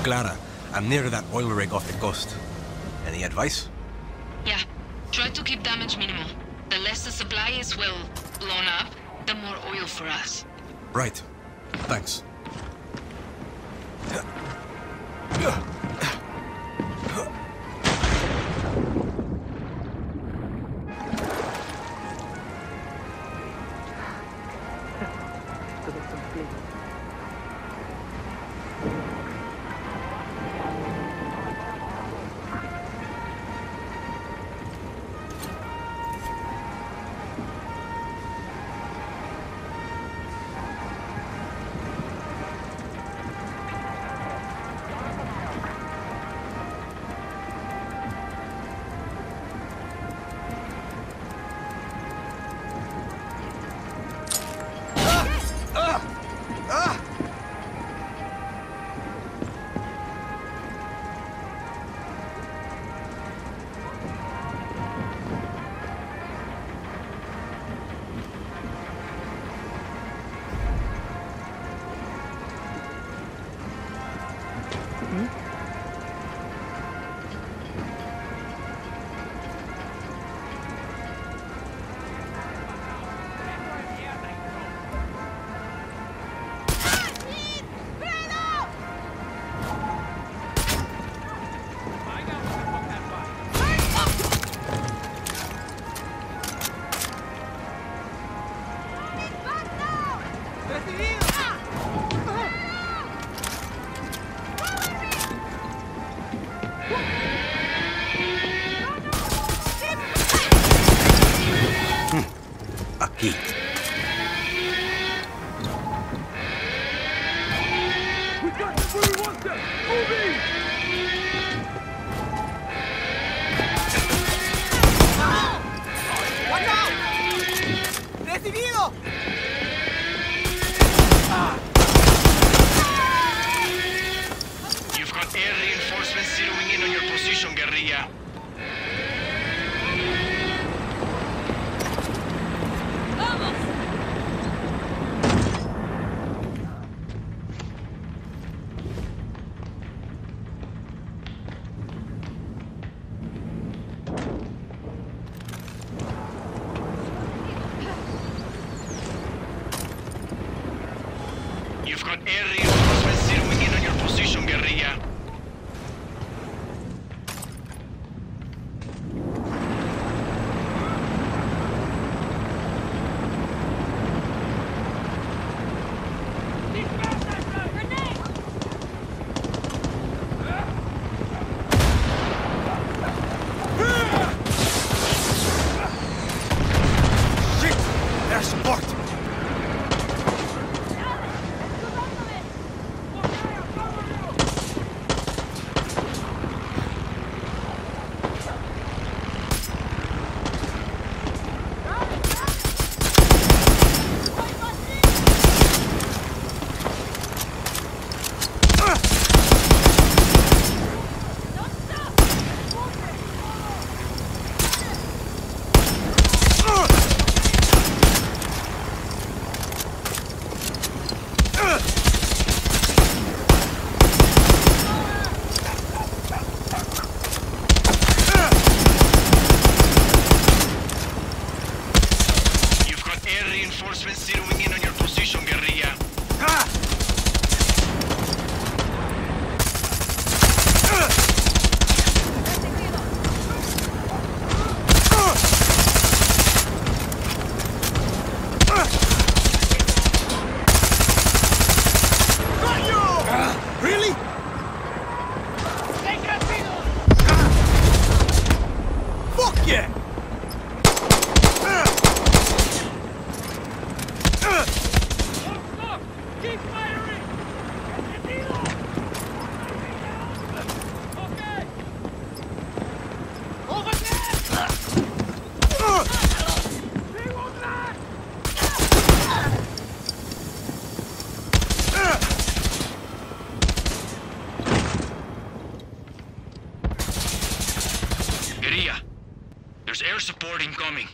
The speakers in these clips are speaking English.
Clara, I'm near that oil rig off the coast. Any advice? Yeah. Try to keep damage minimal. The less the supply is, well, blown up, the more oil for us. Right. Thanks. Aquí. We got them where we want them! Moving! ¡Watch out! ¡Recibido! You've got air reinforcements zeroing in on your position, guerrilla. You've got air reinforcements zeroing in on your position, guerrilla. Shit! There's support! You've got air reinforcements zeroing in on your position, guerrilla. Really? Fuck yeah! Keep firing! Okay! Over there! They won't land! Guerrilla, there's air support incoming.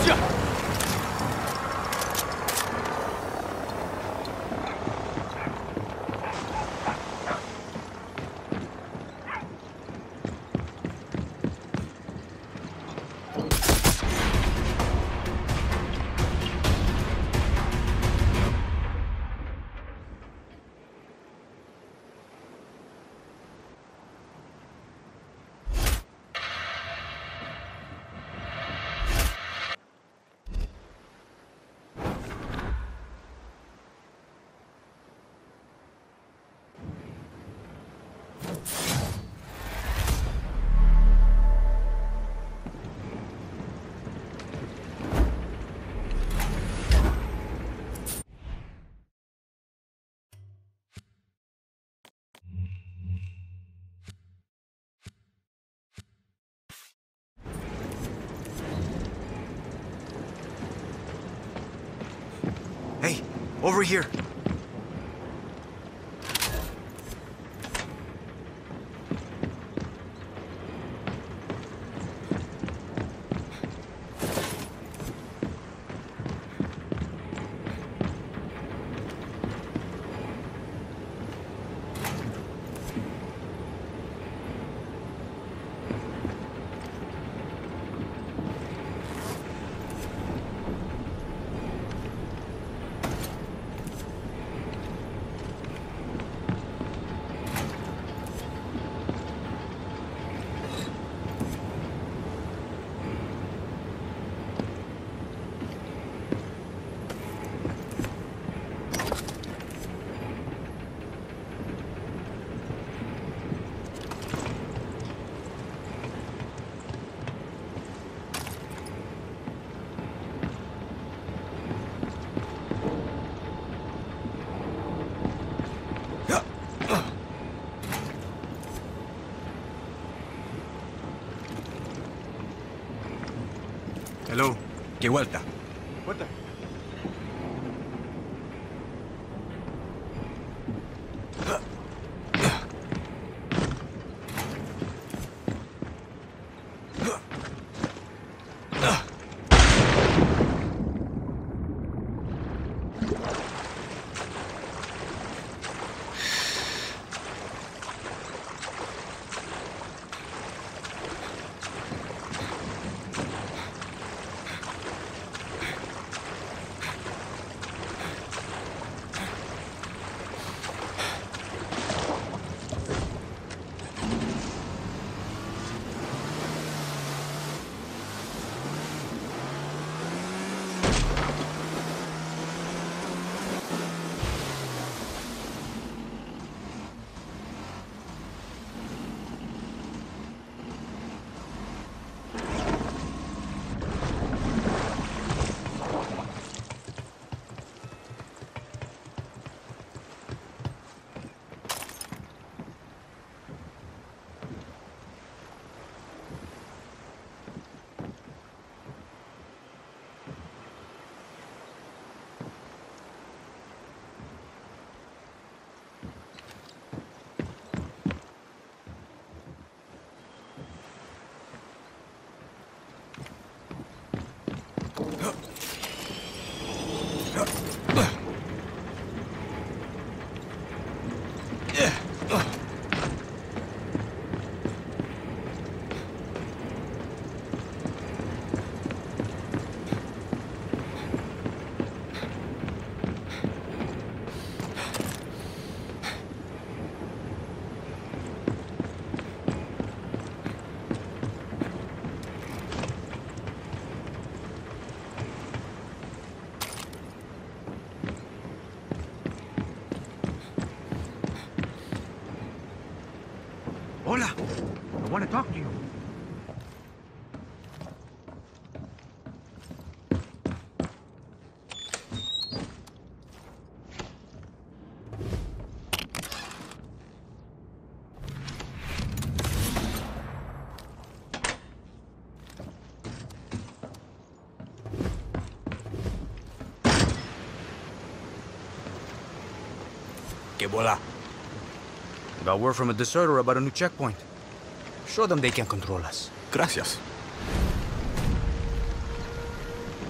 Hey, over here. Hello, ¿qué vuelta? What the? Hola, I want to talk to you. Que bola. Got word from a deserter about a new checkpoint. Show them they can control us. Gracias.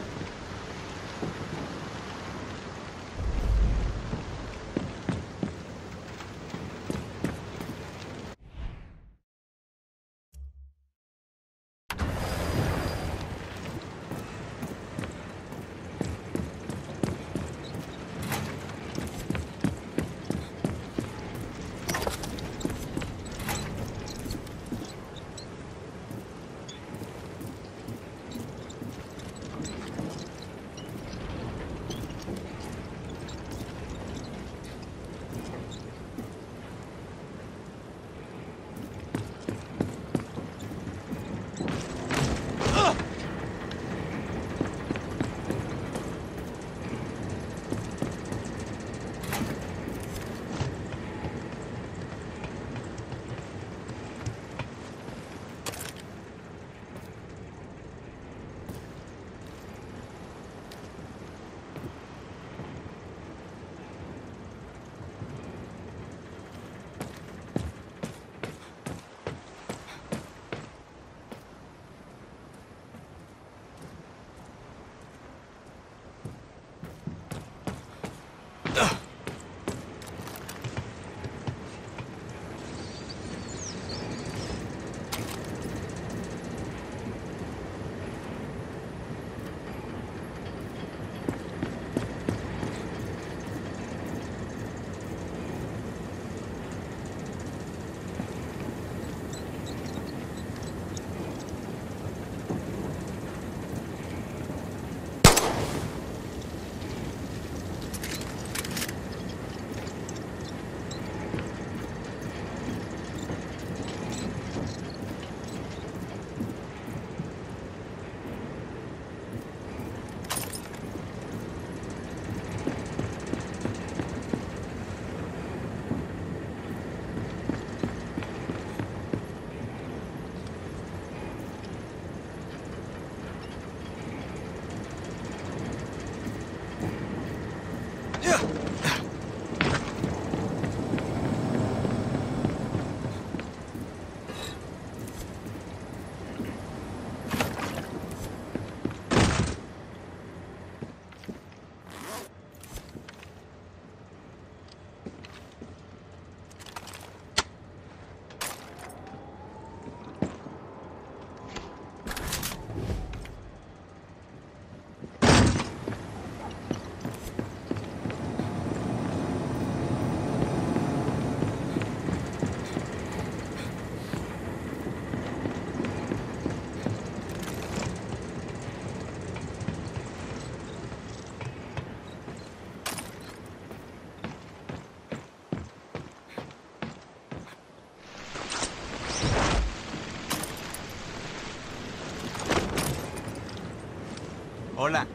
Hola.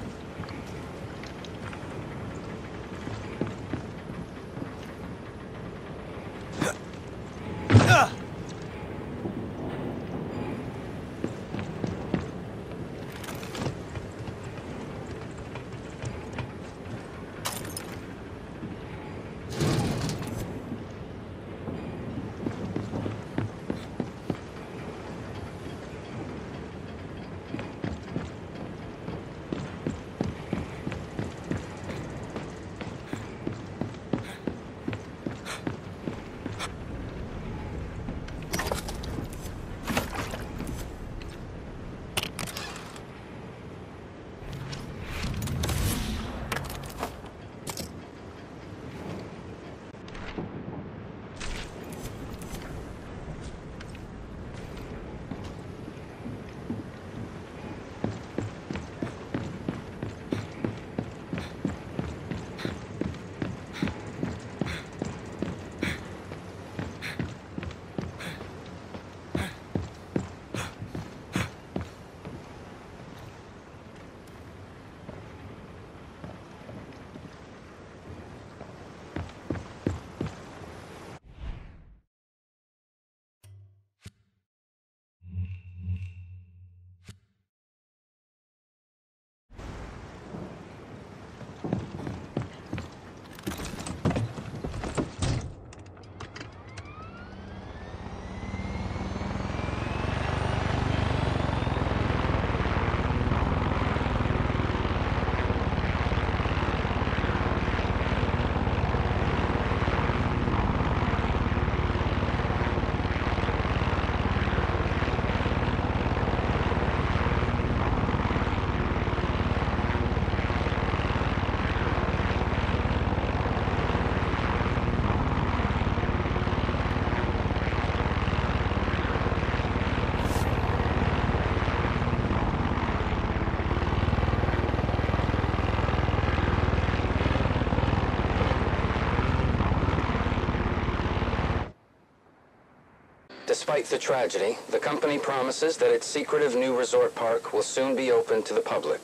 Despite the tragedy, the company promises that its secretive new resort park will soon be open to the public.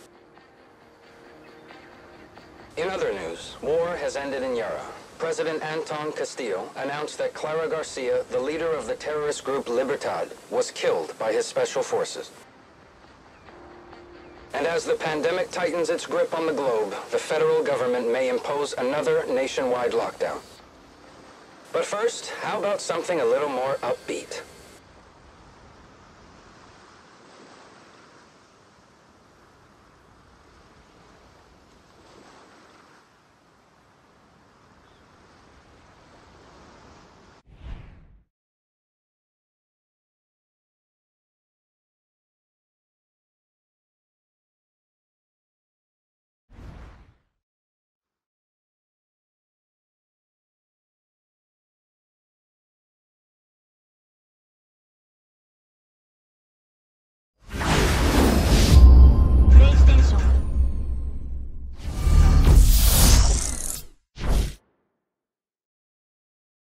In other news, war has ended in Yara. President Anton Castillo announced that Clara Garcia, the leader of the terrorist group Libertad, was killed by his special forces. And as the pandemic tightens its grip on the globe, the federal government may impose another nationwide lockdown. But first, how about something a little more upbeat?